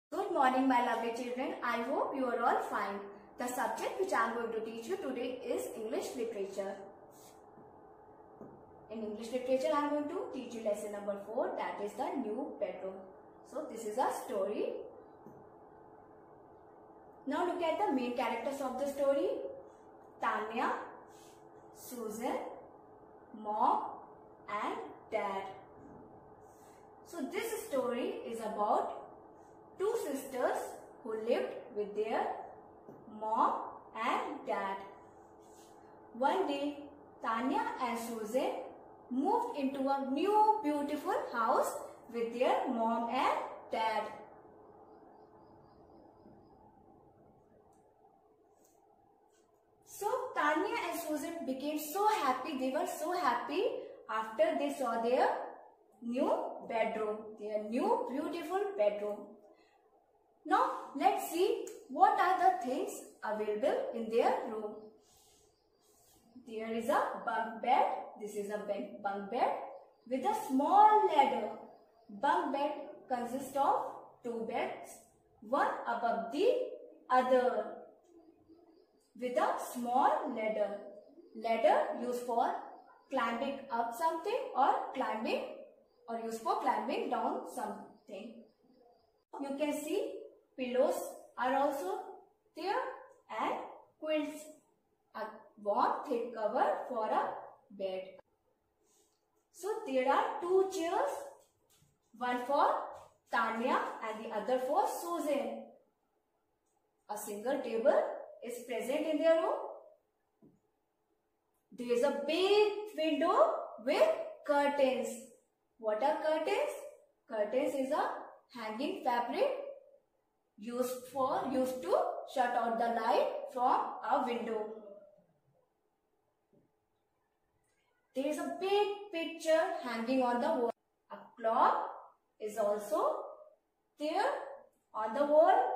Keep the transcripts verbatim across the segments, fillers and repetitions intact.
Good morning, my lovely children. I hope you are all fine. The subject which I am going to teach you today is English literature. In English literature, I am going to teach you lesson number four, that is the new bedroom. So this is a story. Now look at the main characters of the story. Tanya, Susan, Mom and Dad. So this story is about two sisters who lived with their mom and dad. One day, Tanya and Susan moved into a new beautiful house with their mom and dad. So Tanya and Susan became so happy, they were so happy after they saw their new bedroom, their new beautiful bedroom. Now let's see what are the things available in their room. There is a bunk bed. This is a bunk bed with a small ladder. Bunk bed consists of two beds, one above the other, with a small ladder. Ladder used for climbing up something or climbing or used for climbing down something. You can see pillows are also there and quilts, a warm thick cover for a bed. So there are two chairs, one for Tanya and the other for Susan. A single table is present in their room. There is a big window with curtains. What are curtains? Curtains is a hanging fabric used for used to shut out the light from a window. There is a big picture hanging on the wall. A clock is also there on the wall.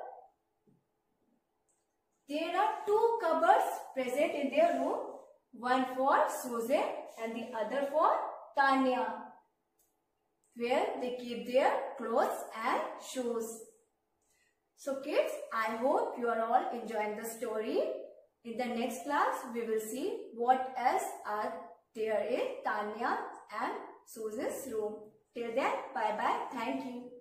There are two cupboards present in their room, one for Susan and the other for Tanya, where they keep their clothes and shoes. So kids, I hope you are all enjoying the story. In the next class, we will see what else are there in Tanya and Susan's room. Till then, bye bye. Thank you.